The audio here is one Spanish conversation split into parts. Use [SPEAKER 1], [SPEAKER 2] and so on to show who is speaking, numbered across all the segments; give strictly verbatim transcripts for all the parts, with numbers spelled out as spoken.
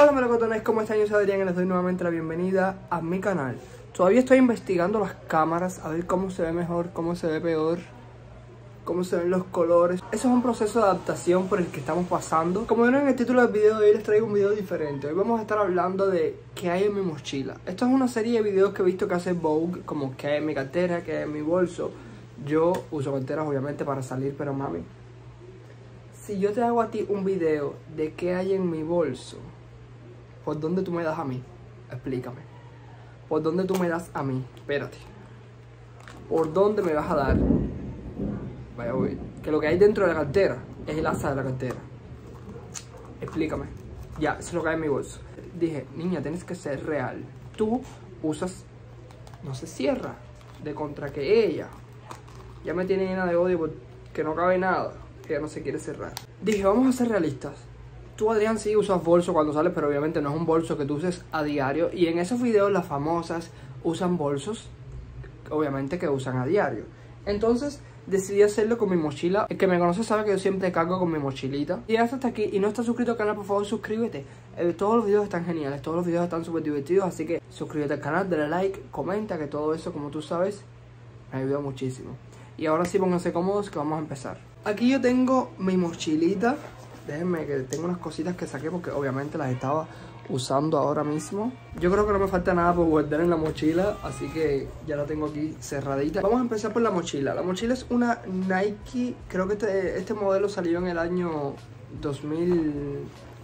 [SPEAKER 1] Hola melocotones, ¿cómo están? Yo soy Adrián y les doy nuevamente la bienvenida a mi canal. Todavía estoy investigando las cámaras, a ver cómo se ve mejor, cómo se ve peor, cómo se ven los colores. Eso es un proceso de adaptación por el que estamos pasando. Como vieron en el título del video de hoy, les traigo un video diferente. Hoy vamos a estar hablando de qué hay en mi mochila. Esto es una serie de videos que he visto que hace Vogue, como qué hay en mi cartera, qué hay en mi bolso. Yo uso carteras obviamente para salir, pero mami, si yo te hago a ti un video de qué hay en mi bolso, ¿por dónde tú me das a mí? Explícame. ¿Por dónde tú me das a mí? Espérate. ¿Por dónde me vas a dar? Vaya, voy. Que lo que hay dentro de la cartera es el asa de la cartera. Explícame. Ya, eso es lo que hay en mi bolso. Dije, niña, tienes que ser real. Tú usas, no se cierra, de contra que ella ya me tiene llena de odio porque no cabe nada, que ella no se quiere cerrar. Dije, vamos a ser realistas. Tú, Adrián, sí usas bolso cuando sales, pero obviamente no es un bolso que tú uses a diario. Y en esos videos las famosas usan bolsos, obviamente, que usan a diario. Entonces decidí hacerlo con mi mochila. El que me conoce sabe que yo siempre cargo con mi mochilita. Si llegaste hasta aquí y no estás suscrito al canal, por favor suscríbete. eh, Todos los videos están geniales, todos los videos están súper divertidos. Así que suscríbete al canal, dale like, comenta, que todo eso, como tú sabes, me ayuda muchísimo. Y ahora sí, pónganse cómodos que vamos a empezar. Aquí yo tengo mi mochilita. Déjenme que tengo unas cositas que saqué porque obviamente las estaba usando ahora mismo. Yo creo que no me falta nada por guardar en la mochila, así que ya la tengo aquí cerradita. Vamos a empezar por la mochila. La mochila es una Nike, creo que este, este modelo salió en el año dos mil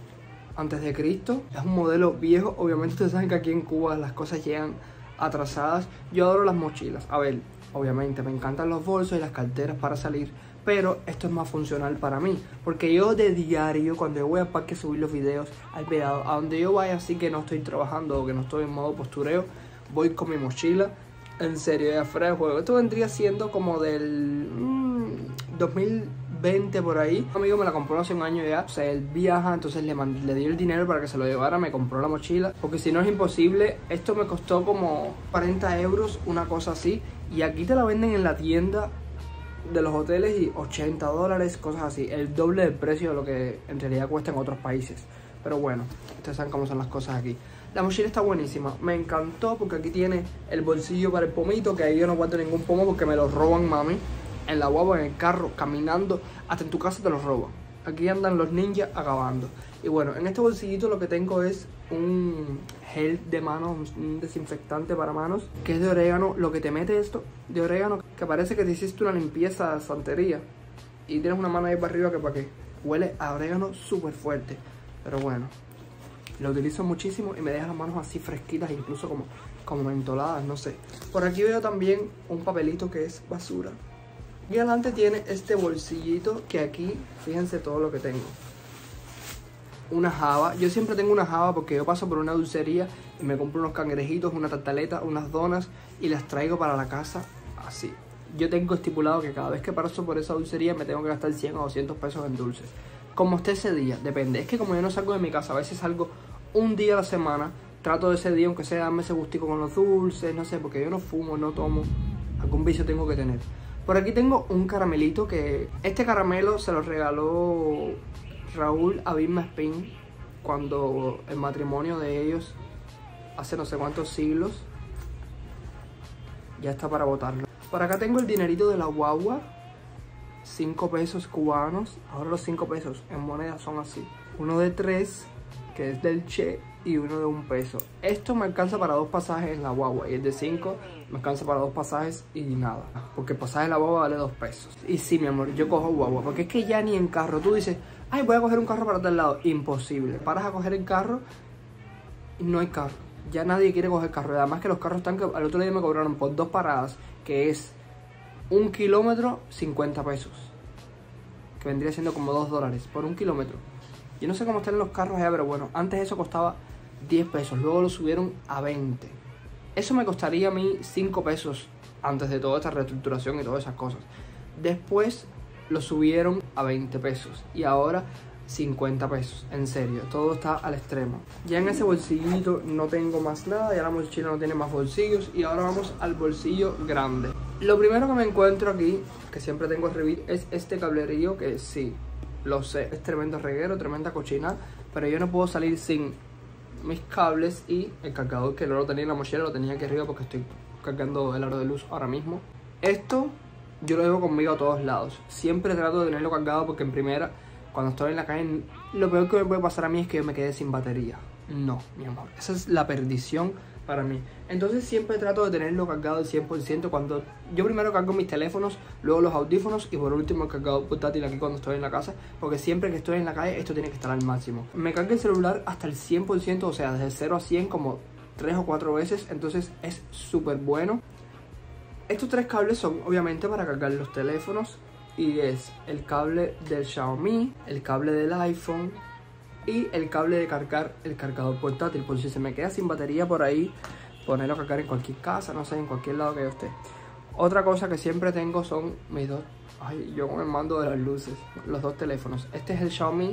[SPEAKER 1] antes de Cristo. Es un modelo viejo, obviamente ustedes saben que aquí en Cuba las cosas llegan atrasadas. Yo adoro las mochilas. A ver, obviamente me encantan los bolsos y las carteras para salir, pero esto es más funcional para mí, porque yo de diario, cuando yo voy al parque a subir los videos, al verado, a donde yo vaya así que no estoy trabajando o que no estoy en modo postureo, voy con mi mochila, en serio, de afuera del juego. Esto vendría siendo como del mmm, dos mil veinte por ahí. Un amigo me la compró hace un año ya, o sea, él viaja, entonces le, le di el dinero para que se lo llevara, me compró la mochila, porque si no es imposible. Esto me costó como cuarenta euros, una cosa así, y aquí te la venden en la tienda de los hoteles y ochenta dólares, cosas así, el doble del precio de lo que en realidad cuesta en otros países. Pero bueno, ustedes saben cómo son las cosas aquí. La mochila está buenísima, me encantó porque aquí tiene el bolsillo para el pomito, que ahí yo no guardo ningún pomo porque me lo roban, mami. En la guagua, en el carro, caminando, hasta en tu casa te los roban. Aquí andan los ninjas acabando. Y bueno, en este bolsillito lo que tengo es un gel de manos, un desinfectante para manos, que es de orégano. Lo que te mete esto de orégano, que parece que te hiciste una limpieza de santería y tienes una mano ahí para arriba que para qué. Huele a orégano súper fuerte. Pero bueno, lo utilizo muchísimo y me deja las manos así fresquitas, incluso como, como mentoladas, no sé. Por aquí veo también un papelito que es basura. Y adelante tiene este bolsillito que aquí, fíjense todo lo que tengo. Una java, yo siempre tengo una java porque yo paso por una dulcería y me compro unos cangrejitos, una tartaleta, unas donas y las traigo para la casa así. Yo tengo estipulado que cada vez que paso por esa dulcería me tengo que gastar cien o doscientos pesos en dulces. Como esté ese día, depende. Es que como yo no salgo de mi casa, a veces salgo un día a la semana, trato de ese día, aunque sea darme ese gustico con los dulces, no sé, porque yo no fumo, no tomo, algún vicio tengo que tener. Por aquí tengo un caramelito que... Este caramelo se lo regaló Raúl a Vilma Spin cuando el matrimonio de ellos, hace no sé cuántos siglos, ya está para botarlo. Por acá tengo el dinerito de la guagua, cinco pesos cubanos. Ahora los cinco pesos en moneda son así. Uno de tres, que es del Che, y uno de un peso. Esto me alcanza para dos pasajes en la guagua, y el de cinco me alcanza para dos pasajes y nada, porque el pasaje en la guagua vale dos pesos. Y sí, mi amor, yo cojo guagua, porque es que ya ni en carro tú dices, ay, voy a coger un carro para tal lado. Imposible. Paras a coger el carro y no hay carro. Ya nadie quiere coger carro. Además que los carros están, que al otro día me cobraron por dos paradas, que es un kilómetro, cincuenta pesos, que vendría siendo como dos dólares por un kilómetro. Yo no sé cómo están los carros allá, pero bueno, antes eso costaba diez pesos, luego lo subieron a veinte. Eso me costaría a mí cinco pesos antes de toda esta reestructuración y todas esas cosas. Después lo subieron a veinte pesos y ahora cincuenta pesos. En serio, todo está al extremo. Ya en ese bolsillito no tengo más nada, ya la mochila no tiene más bolsillos y ahora vamos al bolsillo grande. Lo primero que me encuentro aquí, que siempre tengo que revivir, es este cablerío que sí, lo sé, es tremendo reguero, tremenda cochina, pero yo no puedo salir sin mis cables y el cargador, que no lo tenía en la mochila, lo tenía aquí arriba porque estoy cargando el aro de luz ahora mismo. Esto yo lo llevo conmigo a todos lados. Siempre trato de tenerlo cargado porque en primera, cuando estoy en la calle, lo peor que me puede pasar a mí es que yo me quede sin batería. No, mi amor, esa es la perdición para mí. Entonces siempre trato de tenerlo cargado al cien por ciento. Cuando yo primero cargo mis teléfonos, luego los audífonos y por último el cargador portátil aquí cuando estoy en la casa, porque siempre que estoy en la calle esto tiene que estar al máximo. Me carga el celular hasta el cien por ciento, o sea, desde cero a cien como tres o cuatro veces, entonces es súper bueno. Estos tres cables son obviamente para cargar los teléfonos y es el cable del Xiaomi, el cable del iPhone y el cable de cargar el cargador portátil, por si se me queda sin batería por ahí, ponerlo a cargar en cualquier casa, no sé, en cualquier lado que yo esté. Otra cosa que siempre tengo son mis dos, ay, yo con el mando de las luces, los dos teléfonos. Este es el Xiaomi,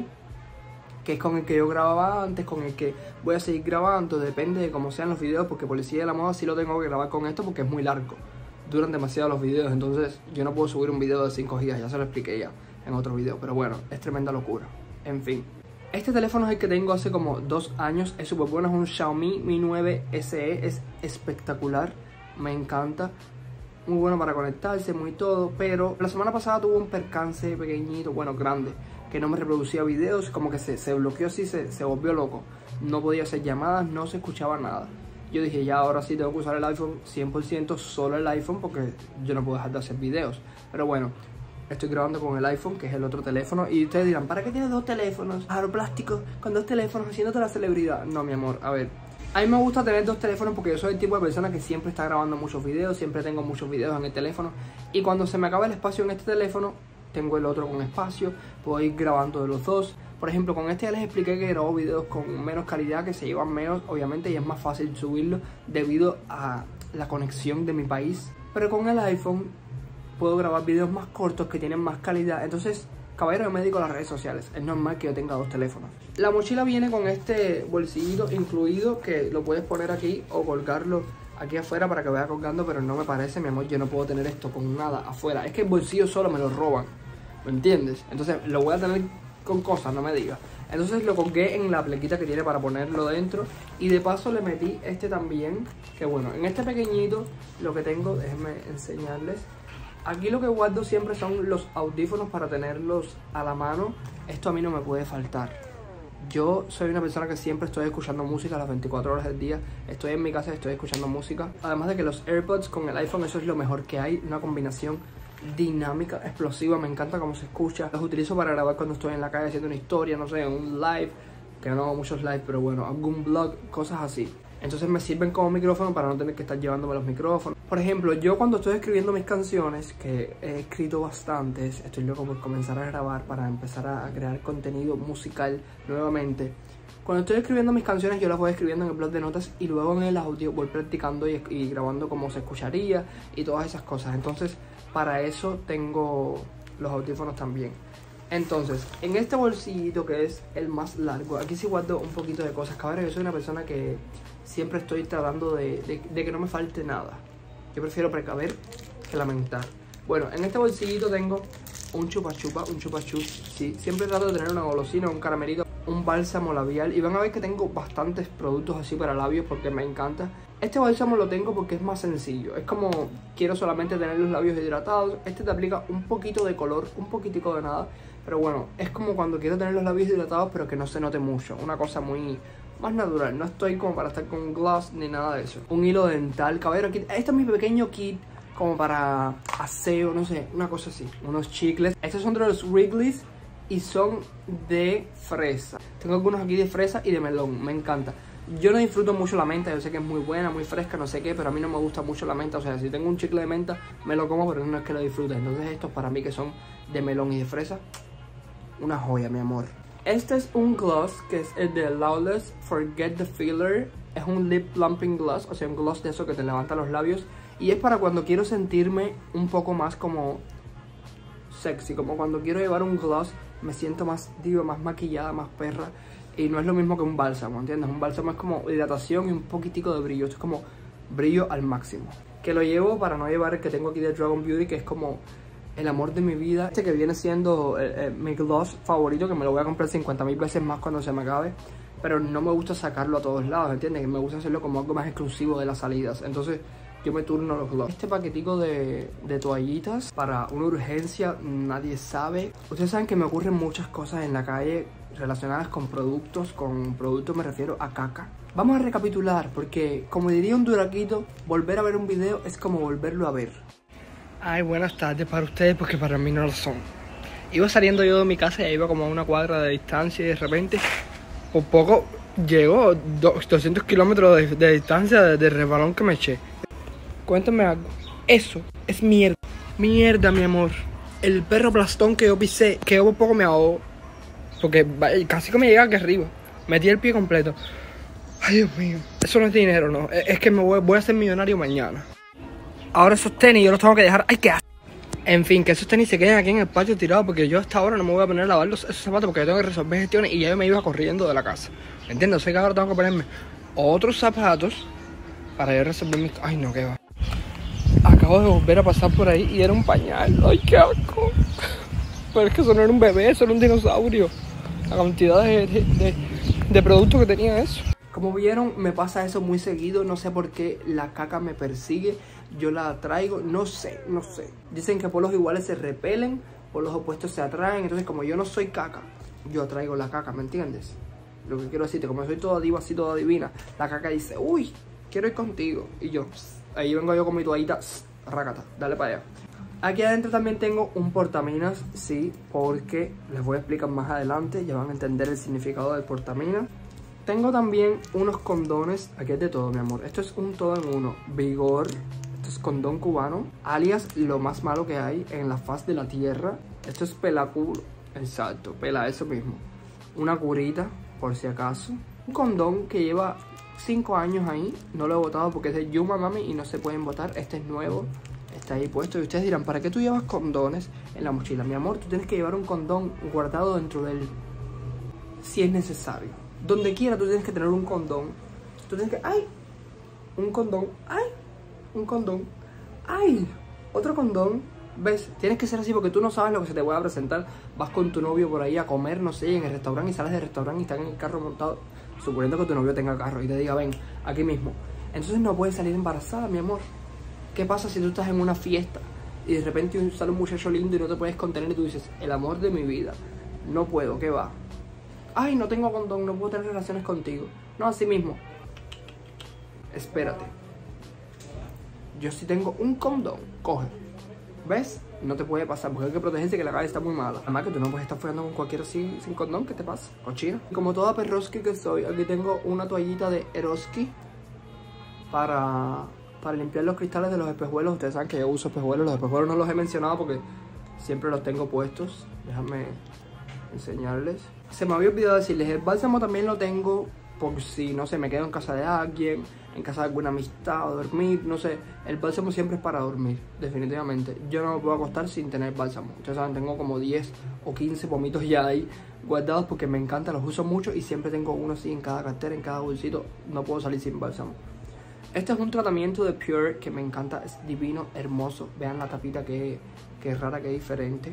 [SPEAKER 1] que es con el que yo grababa antes, con el que voy a seguir grabando, depende de cómo sean los videos, porque Policía de la Moda sí lo tengo que grabar con esto porque es muy largo, duran demasiado los videos, entonces yo no puedo subir un video de cinco gigas, ya se lo expliqué ya en otro video, pero bueno, es tremenda locura. En fin, este teléfono es el que tengo hace como dos años, es súper bueno, es un Xiaomi Mi nueve S E, es espectacular, me encanta, muy bueno para conectarse, muy todo, pero la semana pasada tuvo un percance pequeñito, bueno, grande, que no me reproducía videos, como que se, se bloqueó así, se, se volvió loco, no podía hacer llamadas, no se escuchaba nada. Yo dije, ya ahora sí tengo que usar el iPhone cien por ciento, solo el iPhone, porque yo no puedo dejar de hacer videos. Pero bueno, estoy grabando con el iPhone, que es el otro teléfono, y ustedes dirán, ¿para qué tienes dos teléfonos? Aro plástico, con dos teléfonos, haciéndote la celebridad. No, mi amor, a ver, a mí me gusta tener dos teléfonos porque yo soy el tipo de persona que siempre está grabando muchos videos, siempre tengo muchos videos en el teléfono, y cuando se me acaba el espacio en este teléfono, tengo el otro con espacio, puedo ir grabando de los dos. Por ejemplo, con este ya les expliqué que grabo videos con menos calidad, que se llevan menos, obviamente, y es más fácil subirlo debido a la conexión de mi país. Pero con el iPhone puedo grabar videos más cortos que tienen más calidad. Entonces, caballero, yo me dedico a las redes sociales, es normal que yo tenga dos teléfonos. La mochila viene con este bolsillito incluido, que lo puedes poner aquí o colgarlo aquí afuera para que vaya colgando, pero no me parece, mi amor, yo no puedo tener esto con nada afuera. Es que el bolsillo solo me lo roban, ¿me entiendes? Entonces lo voy a tener con cosas, no me digas. Entonces lo colgué en la plequita que tiene para ponerlo dentro, y de paso le metí este también, que bueno, en este pequeñito lo que tengo, déjenme enseñarles. Aquí lo que guardo siempre son los audífonos para tenerlos a la mano. Esto a mí no me puede faltar. Yo soy una persona que siempre estoy escuchando música las veinticuatro horas del día. Estoy en mi casa y estoy escuchando música. Además de que los AirPods con el iPhone, eso es lo mejor que hay. Una combinación dinámica, explosiva, me encanta cómo se escucha. Los utilizo para grabar cuando estoy en la calle haciendo una historia, no sé, un live, que no hago muchos live, pero bueno, algún vlog, cosas así. Entonces me sirven como micrófono para no tener que estar llevándome los micrófonos. Por ejemplo, yo cuando estoy escribiendo mis canciones, que he escrito bastantes, estoy loco por comenzar a grabar para empezar a crear contenido musical nuevamente. Cuando estoy escribiendo mis canciones, yo las voy escribiendo en el blog de notas y luego en el audio voy practicando y, y grabando como se escucharía y todas esas cosas. Entonces, para eso tengo los audífonos también. Entonces, en este bolsillito que es el más largo, aquí sí guardo un poquito de cosas. Cabrón, yo soy una persona que siempre estoy tratando de, de, de que no me falte nada. Yo prefiero precaver que lamentar. Bueno, en este bolsillito tengo un chupa chupa, un chupa chup, sí. Siempre trato de tener una golosina, un caramelito, un bálsamo labial. Y van a ver que tengo bastantes productos así para labios porque me encanta. Este bálsamo lo tengo porque es más sencillo. Es como, quiero solamente tener los labios hidratados. Este te aplica un poquito de color, un poquitico de nada. Pero bueno, es como cuando quiero tener los labios hidratados pero que no se note mucho. Una cosa muy más natural. No estoy como para estar con gloss ni nada de eso. Un hilo dental, caballero. Aquí, este es mi pequeño kit como para aseo, no sé, una cosa así. Unos chicles. Estos son de los Wrigley's y son de fresa. Tengo algunos aquí de fresa y de melón. Me encanta. Yo no disfruto mucho la menta, yo sé que es muy buena, muy fresca, no sé qué, pero a mí no me gusta mucho la menta. O sea, si tengo un chicle de menta, me lo como, pero no es que lo disfrute. Entonces estos para mí que son de melón y de fresa, una joya, mi amor. Este es un gloss que es el de Lawless Forget the Filler. Es un lip plumping gloss, o sea, un gloss de eso que te levanta los labios. Y es para cuando quiero sentirme un poco más como sexy, como cuando quiero llevar un gloss, me siento más, digo, más maquillada, más perra. Y no es lo mismo que un bálsamo, ¿entiendes? Un bálsamo es como hidratación y un poquitico de brillo. Esto es como brillo al máximo. Que lo llevo para no llevar el que tengo aquí de Dragon Beauty, que es como el amor de mi vida. Este que viene siendo eh, eh, mi gloss favorito, que me lo voy a comprar cincuenta mil veces más cuando se me acabe. pero no me gusta sacarlo a todos lados, ¿entiendes? Que me gusta hacerlo como algo más exclusivo de las salidas. Entonces yo me turno los dos. Este paquetico de, de toallitas para una urgencia, nadie sabe. Ustedes saben que me ocurren muchas cosas en la calle relacionadas con productos. Con productos me refiero a caca. Vamos a recapitular, porque como diría un duraquito, volver a ver un video es como volverlo a ver. Ay, buenas tardes para ustedes, porque para mí no lo son. Iba saliendo yo de mi casa y iba como a una cuadra de distancia y de repente, por poco, llegó doscientos kilómetros de, de distancia del de resbalón que me eché. Cuéntame algo. Eso es mierda. Mierda, mi amor. El perro plastón que yo pisé, que yo por poco me ahogó. Porque casi que me llega aquí arriba. Metí el pie completo. Ay, Dios mío. Eso no es dinero, no. Es que me voy, voy a ser millonario mañana. Ahora esos tenis yo los tengo que dejar. Ay, qué asco. En fin, que esos tenis se queden aquí en el patio tirados, porque yo hasta ahora no me voy a poner a lavar los, esos zapatos, porque yo tengo que resolver gestiones y ya yo me iba corriendo de la casa. ¿Me entiendes? O sea que ahora tengo que ponerme otros zapatos para yo resolver mis... Ay, no, qué va. Acabo de volver a pasar por ahí y era un pañal. Ay, qué asco. Pero es que eso no era un bebé, eso era un dinosaurio. La cantidad de, de, de, de productos que tenía eso. Como vieron, me pasa eso muy seguido. No sé por qué la caca me persigue. Yo la atraigo, no sé, no sé. Dicen que polos iguales se repelen, polos opuestos se atraen. Entonces, como yo no soy caca, yo atraigo la caca, ¿me entiendes? Lo que quiero decirte, como soy toda diva, así toda divina, la caca dice, uy, quiero ir contigo. Y yo, pss, ahí vengo yo con mi toallita, pss, rácata, dale para allá. Aquí adentro también tengo un portaminas, sí, porque les voy a explicar más adelante, ya van a entender el significado del portaminas. Tengo también unos condones, aquí es de todo, mi amor. Esto es un todo en uno, Vigor. Esto es condón cubano, alias lo más malo que hay en la faz de la tierra. Esto es pelaculo, exacto, pela eso mismo. Una curita, por si acaso. Un condón que lleva cinco años ahí, no lo he botado porque es de Yuma Mami y no se pueden botar. Este es nuevo, está ahí puesto. Y ustedes dirán, ¿para qué tú llevas condones en la mochila? Mi amor, tú tienes que llevar un condón guardado dentro del... si es necesario. Donde quiera tú tienes que tener un condón. Tú tienes que... ¡ay! Un condón, ¡ay! Un condón, ¡ay! Otro condón, ¿ves? Tienes que ser así porque tú no sabes lo que se te puede presentar. Vas con tu novio por ahí a comer, no sé, en el restaurante y sales del restaurante y están en el carro montado, suponiendo que tu novio tenga carro y te diga, ven, aquí mismo. Entonces no puedes salir embarazada, mi amor. ¿Qué pasa si tú estás en una fiesta y de repente sale un muchacho lindo y no te puedes contener y tú dices, el amor de mi vida, no puedo, ¿qué va? Ay, no tengo condón, no puedo tener relaciones contigo. No, así mismo. Espérate. Yo sí tengo un condón, coge. ¿Ves? No te puede pasar porque hay que protegerse, que la calle está muy mala. Además que tú no puedes estar follando con cualquiera sin, sin condón. ¿Qué te pasa? Cochina. Como toda perroski que soy, aquí tengo una toallita de Eroski para, para limpiar los cristales de los espejuelos. Ustedes saben que yo uso espejuelos. Los espejuelos no los he mencionado porque siempre los tengo puestos. Déjame enseñarles. Se me había olvidado decirles, el bálsamo también lo tengo por si, no sé, me quedo en casa de alguien, en casa de alguna amistad, o dormir, no sé. El bálsamo siempre es para dormir, definitivamente. Yo no me puedo acostar sin tener bálsamo. Ustedes saben, tengo como diez o quince pomitos ya ahí guardados porque me encanta, los uso mucho y siempre tengo uno así en cada cartera, en cada bolsito. No puedo salir sin bálsamo. Este es un tratamiento de Pure que me encanta, es divino, hermoso. Vean la tapita que, que es rara, que es diferente.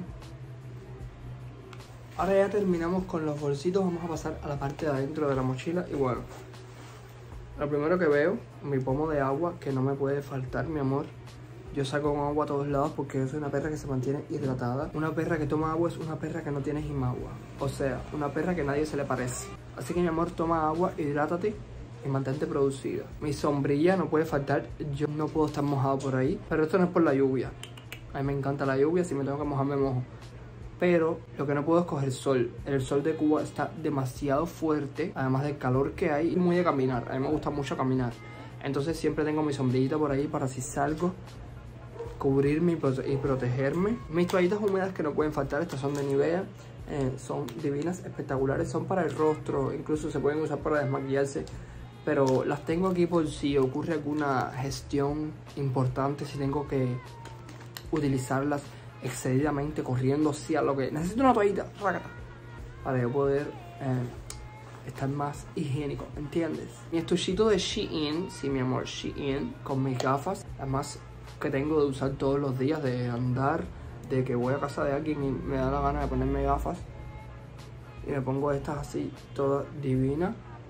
[SPEAKER 1] Ahora ya terminamos con los bolsitos, vamos a pasar a la parte de adentro de la mochila. Y bueno, lo primero que veo, mi pomo de agua, que no me puede faltar, mi amor. Yo saco con agua a todos lados porque yo soy una perra que se mantiene hidratada. Una perra que toma agua es una perra que no tiene jimagua. O sea, una perra que nadie se le parece. Así que mi amor, toma agua, hidrátate y mantente producida. Mi sombrilla no puede faltar, yo no puedo estar mojado por ahí. Pero esto no es por la lluvia. A mí me encanta la lluvia, si me tengo que mojar me mojo. Pero lo que no puedo es coger sol. El sol de Cuba está demasiado fuerte, además del calor que hay y muy de caminar. A mí me gusta mucho caminar. Entonces siempre tengo mi sombrillita por ahí para si salgo, cubrirme y, prote y protegerme. Mis toallitas húmedas que no pueden faltar, estas son de Nivea. Eh, son divinas, espectaculares, son para el rostro, incluso se pueden usar para desmaquillarse. Pero las tengo aquí por si ocurre alguna gestión importante, si tengo que utilizarlas excedidamente, corriendo hacia lo que... Necesito una toallita, rácata, para yo poder eh, estar más higiénico, ¿entiendes? Mi estuchito de Shein, sí mi amor, Shein, con mis gafas, además que tengo de usar todos los días, de andar, de que voy a casa de alguien y me da la gana de ponerme gafas. Y me pongo estas así, todas divinas.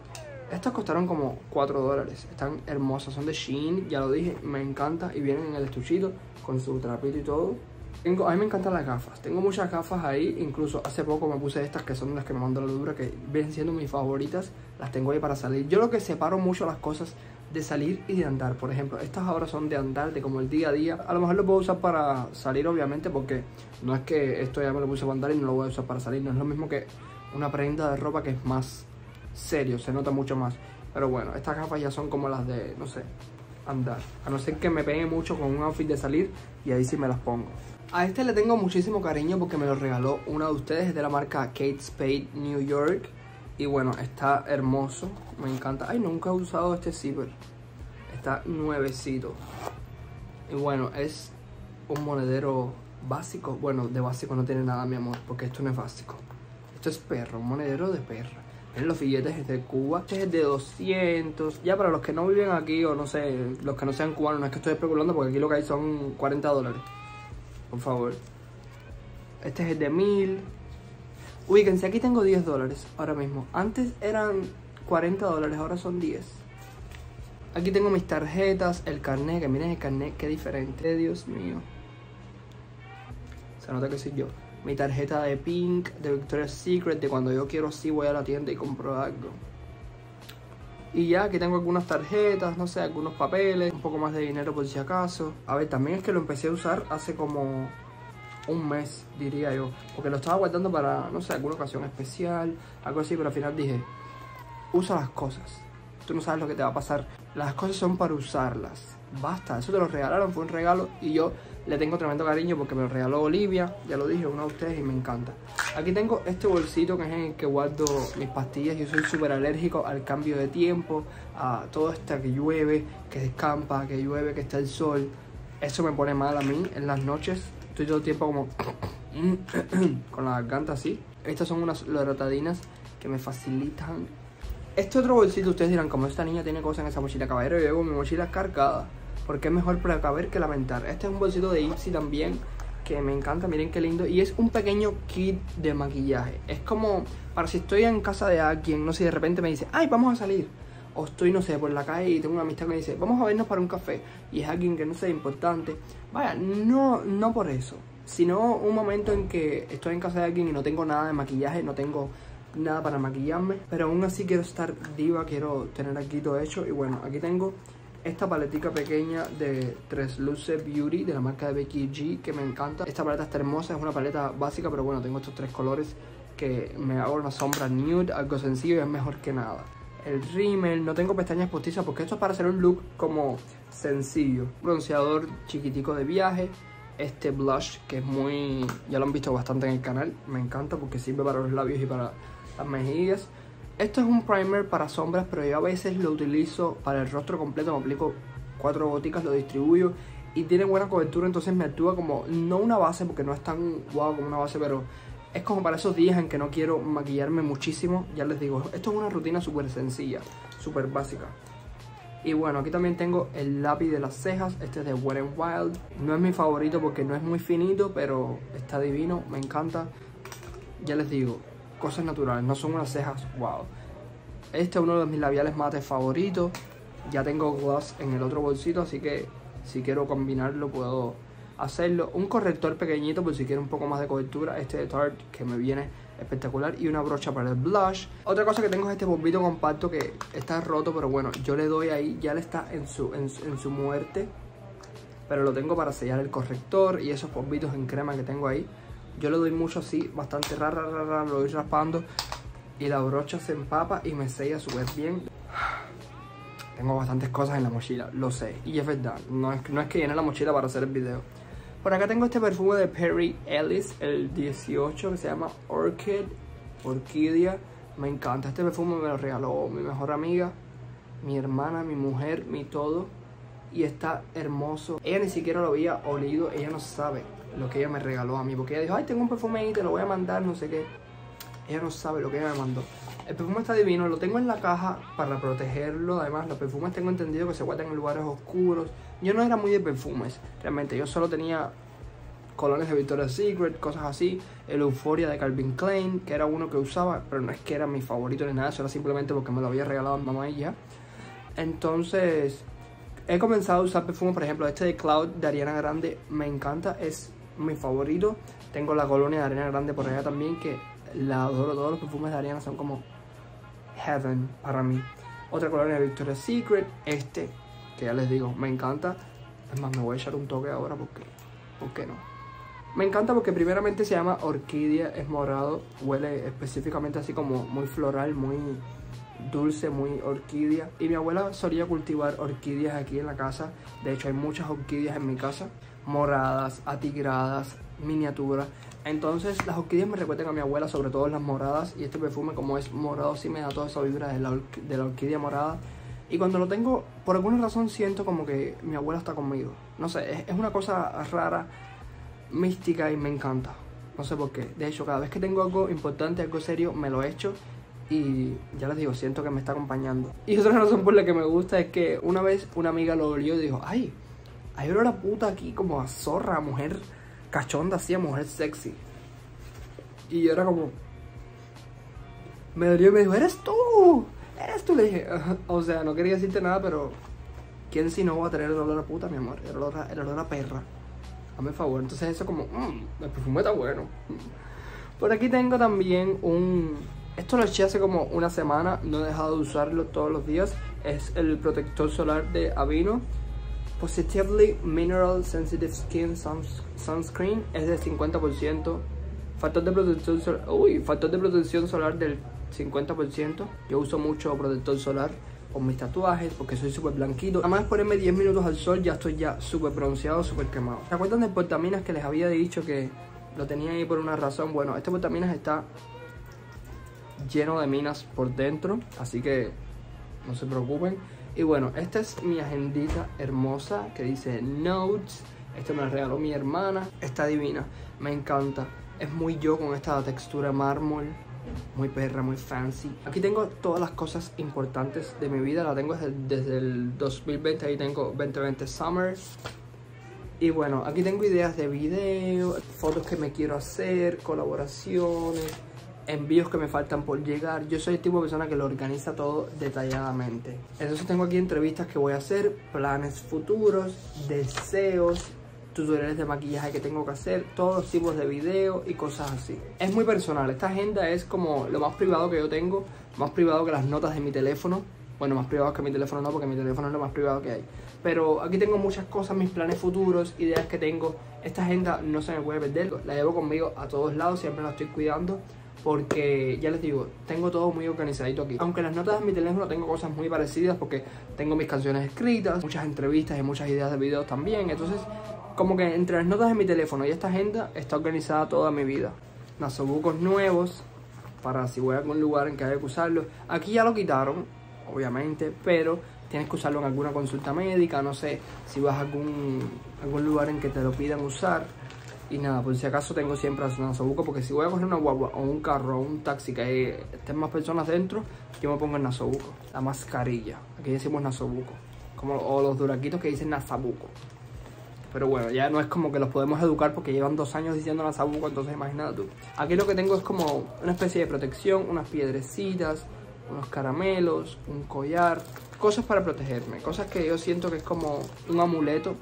[SPEAKER 1] Estas costaron como cuatro dólares. Están hermosas, son de Shein, ya lo dije, me encanta. Y vienen en el estuchito con su trapito y todo. Tengo, a mí me encantan las gafas. Tengo muchas gafas ahí. Incluso hace poco me puse estas que son las que me mandó la dura, que vienen siendo mis favoritas. Las tengo ahí para salir. Yo lo que separo mucho las cosas de salir y de andar. Por ejemplo, estas ahora son de andar, de como el día a día. A lo mejor lo puedo usar para salir, obviamente, porque no es que esto ya me lo puse para andar y no lo voy a usar para salir. No es lo mismo que una prenda de ropa que es más serio, se nota mucho más. Pero bueno, estas gafas ya son como las de, no sé, andar. A no ser que me pegue mucho con un outfit de salir, y ahí sí me las pongo. A este le tengo muchísimo cariño porque me lo regaló una de ustedes, es de la marca Kate Spade New York. Y bueno, está hermoso, me encanta. Ay, nunca he usado este zipper. Está nuevecito. Y bueno, es un monedero básico. Bueno, de básico no tiene nada, mi amor, porque esto no es básico. Esto es perro, un monedero de perra. Miren los billetes de Cuba. Este es de doscientos. Ya para los que no viven aquí, o no sé, los que no sean cubanos, no es que estoy especulando, porque aquí lo que hay son cuarenta dólares. Por favor. Este es el de mil. Fíjense, aquí tengo diez dólares ahora mismo. Antes eran cuarenta dólares, ahora son diez. Aquí tengo mis tarjetas, el carnet, que miren el carnet, qué diferente. Dios mío. Se nota que soy yo. Mi tarjeta de Pink, de Victoria's Secret, de cuando yo quiero sí voy a la tienda y compro algo. Y ya, aquí tengo algunas tarjetas, no sé, algunos papeles, un poco más de dinero por si acaso. A ver, también es que lo empecé a usar hace como un mes, diría yo. Porque lo estaba guardando para, no sé, alguna ocasión especial, algo así, pero al final dije, usa las cosas. Tú no sabes lo que te va a pasar. Las cosas son para usarlas. Basta, eso te lo regalaron, fue un regalo y yo le tengo tremendo cariño porque me lo regaló Olivia, ya lo dije, uno de ustedes, y me encanta. Aquí tengo este bolsito que es en el que guardo mis pastillas. Yo soy súper alérgico al cambio de tiempo, a todo esto que llueve, que se escampa, que llueve, que está el sol. Eso me pone mal a mí en las noches. Estoy todo el tiempo como con la garganta así. Estas son unas loratadinas que me facilitan. Este otro bolsito, ustedes dirán, como esta niña tiene cosas en esa mochila, caballero, yo llevo mi mochila cargada, porque es mejor precaver que lamentar. Este es un bolsito de Ipsy también, que me encanta, miren qué lindo. Y es un pequeño kit de maquillaje. Es como para si estoy en casa de alguien, no sé, de repente me dice, ay, vamos a salir. O estoy, no sé, por la calle y tengo una amistad que me dice, vamos a vernos para un café. Y es alguien que no sé, importante. Vaya, no, no por eso, sino un momento en que estoy en casa de alguien y no tengo nada de maquillaje, no tengo nada para maquillarme, pero aún así quiero estar diva, quiero tener aquí todo hecho. Y bueno, aquí tengo esta paletica pequeña de Transluce Beauty de la marca de Becky G, que me encanta. Esta paleta está hermosa, es una paleta básica, pero bueno, tengo estos tres colores que me hago una sombra nude, algo sencillo y es mejor que nada. El rímel, no tengo pestañas postizas porque esto es para hacer un look como sencillo. Bronceador chiquitico de viaje. Este blush que es muy, ya lo han visto bastante en el canal, me encanta porque sirve para los labios y para las mejillas. Esto es un primer para sombras, pero yo a veces lo utilizo para el rostro completo. Me aplico cuatro goticas, lo distribuyo y tiene buena cobertura, entonces me actúa como, no una base porque no es tan guau como una base, pero es como para esos días en que no quiero maquillarme muchísimo. Ya les digo, esto es una rutina súper sencilla, súper básica. Y bueno, aquí también tengo el lápiz de las cejas, este es de Wet n Wild. No es mi favorito porque no es muy finito, pero está divino, me encanta. Ya les digo, cosas naturales, no son unas cejas, wow. Este es uno de mis labiales mates favoritos. Ya tengo gloss en el otro bolsito, así que si quiero combinarlo puedo hacerlo. Un corrector pequeñito por si quiero un poco más de cobertura, este de Tarte que me viene espectacular, y una brocha para el blush. Otra cosa que tengo es este polvito compacto que está roto, pero bueno, yo le doy ahí, ya le está en su, en, en su muerte, pero lo tengo para sellar el corrector y esos polvitos en crema que tengo ahí. Yo le doy mucho así, bastante rara, rara, rara, lo voy raspando y la brocha se empapa y me sella súper bien. Tengo bastantes cosas en la mochila, lo sé, y es verdad, no es, no es que llene la mochila para hacer el video. Por acá tengo este perfume de Perry Ellis, el dieciocho, que se llama Orchid, Orquídea. Me encanta, este perfume me lo regaló mi mejor amiga, mi hermana, mi mujer, mi todo. Y está hermoso. Ella ni siquiera lo había olido, ella no sabe lo que ella me regaló a mí, porque ella dijo, ay, tengo un perfume ahí, te lo voy a mandar, no sé qué. Ella no sabe lo que ella me mandó. El perfume está divino, lo tengo en la caja para protegerlo. Además, los perfumes tengo entendido que se guardan en lugares oscuros. Yo no era muy de perfumes, realmente. Yo solo tenía colones de Victoria's Secret, cosas así. El Euphoria de Calvin Klein, que era uno que usaba, pero no es que era mi favorito ni nada, eso era simplemente porque me lo había regalado mi mamá y ya. Entonces, he comenzado a usar perfume, por ejemplo, este de Cloud de Ariana Grande, me encanta, es mi favorito. Tengo la colonia de Ariana Grande por allá también, que la adoro, todos los perfumes de Ariana son como heaven para mí. Otra colonia de Victoria's Secret, este, que ya les digo, me encanta. Es más, me voy a echar un toque ahora porque, ¿por qué no? Me encanta porque primeramente se llama Orquídea, es morado, huele específicamente así como muy floral, muy dulce, muy orquídea. Y mi abuela solía cultivar orquídeas aquí en la casa. De hecho hay muchas orquídeas en mi casa, moradas, atigradas, miniaturas. Entonces las orquídeas me recuerdan a mi abuela, sobre todo las moradas. Y este perfume, como es morado, sí me da toda esa vibra de la, de la orquídea morada. Y cuando lo tengo, por alguna razón siento como que mi abuela está conmigo. No sé, es, es una cosa rara, mística, y me encanta. No sé por qué. De hecho, cada vez que tengo algo importante, algo serio, me lo echo. Y ya les digo, siento que me está acompañando. Y otra razón por la que me gusta es que una vez una amiga lo olió y dijo: ay, hay olor a puta aquí, como a zorra, a mujer cachonda, así, a mujer sexy. Y yo era como... Me dolió y me dijo: eres tú, eres tú. Le dije, o sea, no quería decirte nada, pero ¿quién si no va a tener el olor a puta, mi amor? El olor a, el olor a perra. Hazme el favor. Entonces eso como, mmm, el perfume está bueno. Por aquí tengo también un... Esto lo eché hace como una semana, no he dejado de usarlo todos los días. Es el protector solar de Aveeno, Positively Mineral Sensitive Skin Suns Sunscreen. Es de cincuenta por ciento. Factor de protección solar, uy, factor de protección solar del cincuenta por ciento. Yo uso mucho protector solar con mis tatuajes porque soy súper blanquito. Nada más ponerme diez minutos al sol ya estoy ya súper bronceado, súper quemado. ¿Se acuerdan del portaminas que les había dicho que lo tenía ahí por una razón? Bueno, este portaminas está lleno de minas por dentro, así que no se preocupen. Y bueno, esta es mi agendita hermosa que dice Notes. Este me la regaló mi hermana. Está divina, me encanta. Es muy yo, con esta textura mármol, muy perra, muy fancy. Aquí tengo todas las cosas importantes de mi vida. La tengo desde, desde el dos mil veinte. Ahí tengo veinte veinte Summer. Y bueno, aquí tengo ideas de video, fotos que me quiero hacer, colaboraciones, envíos que me faltan por llegar. Yo soy el tipo de persona que lo organiza todo detalladamente. Entonces tengo aquí entrevistas que voy a hacer, planes futuros, deseos, tutoriales de maquillaje que tengo que hacer, todos los tipos de video y cosas así. Es muy personal, esta agenda es como lo más privado que yo tengo, más privado que las notas de mi teléfono. Bueno, más privado que mi teléfono no, porque mi teléfono es lo más privado que hay. Pero aquí tengo muchas cosas, mis planes futuros, ideas que tengo. Esta agenda no se me puede perder, la llevo conmigo a todos lados, siempre la estoy cuidando. Porque, ya les digo, tengo todo muy organizadito aquí. Aunque en las notas de mi teléfono tengo cosas muy parecidas, porque tengo mis canciones escritas, muchas entrevistas y muchas ideas de videos también. Entonces, como que entre las notas de mi teléfono y esta agenda está organizada toda mi vida. Nasobucos nuevos, para si voy a algún lugar en que haya que usarlo. Aquí ya lo quitaron, obviamente, pero tienes que usarlo en alguna consulta médica. No sé, si vas a algún, algún lugar en que te lo pidan usar. Y nada, por si acaso tengo siempre a nasobuco, porque si voy a coger una guagua o un carro o un taxi que hay, estén más personas dentro, yo me pongo el nasobuco, la mascarilla. Aquí decimos nasobuco, como o los duraquitos que dicen nasabuco. Pero bueno, ya no es como que los podemos educar porque llevan dos años diciendo nasabuco, entonces imagínate tú. Aquí lo que tengo es como una especie de protección, unas piedrecitas, unos caramelos, un collar, cosas para protegerme, cosas que yo siento que es como un amuleto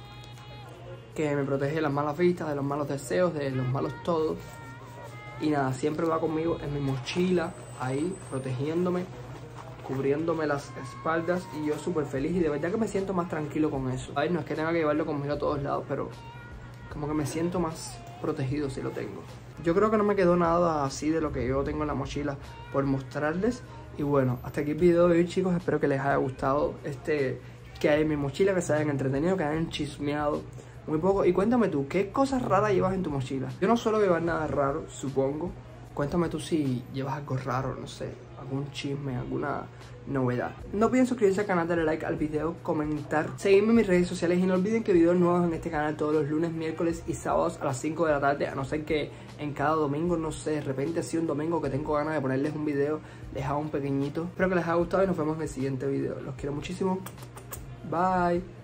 [SPEAKER 1] que me protege de las malas vistas, de los malos deseos, de los malos todos. Y nada, siempre va conmigo en mi mochila, ahí, protegiéndome, cubriéndome las espaldas. Y yo súper feliz y de verdad que me siento más tranquilo con eso. A ver, no es que tenga que llevarlo conmigo a todos lados, pero como que me siento más protegido si lo tengo. Yo creo que no me quedó nada así de lo que yo tengo en la mochila por mostrarles. Y bueno, hasta aquí el video de hoy, chicos. Espero que les haya gustado este que hay en mi mochila, que se hayan entretenido, que hayan chismeado muy poco. Y cuéntame tú, ¿qué cosas raras llevas en tu mochila? Yo no suelo llevar nada raro, supongo. Cuéntame tú si llevas algo raro, no sé, algún chisme, alguna novedad. No olviden suscribirse al canal, darle like al video, comentar, seguirme en mis redes sociales y no olviden que videos nuevos en este canal todos los lunes, miércoles y sábados a las cinco de la tarde. A no ser que en cada domingo, no sé, de repente ha sido un domingo que tengo ganas de ponerles un video, les hago un pequeñito. Espero que les haya gustado y nos vemos en el siguiente video. Los quiero muchísimo. Bye.